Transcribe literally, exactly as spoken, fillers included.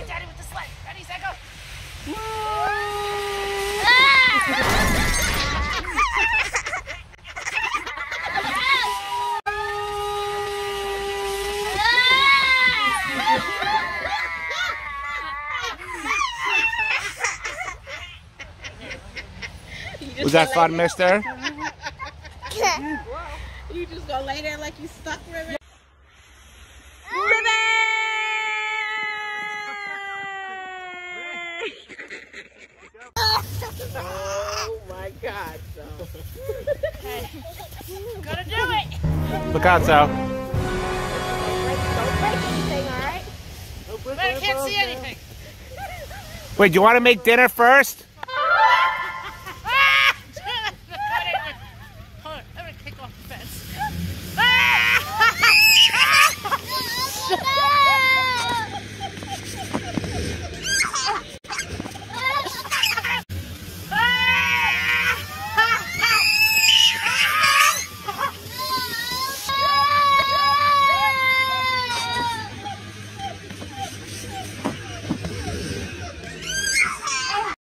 hit Daddy with the sled. Ready, set, go. Was that fun, mister? You just gonna lay there like you stuck, Ribbon? Oh my God, so. Okay. Gotta do it. Look out, so. Don't break anything, all right? But I can't see anything. Wait, do you want to make dinner first?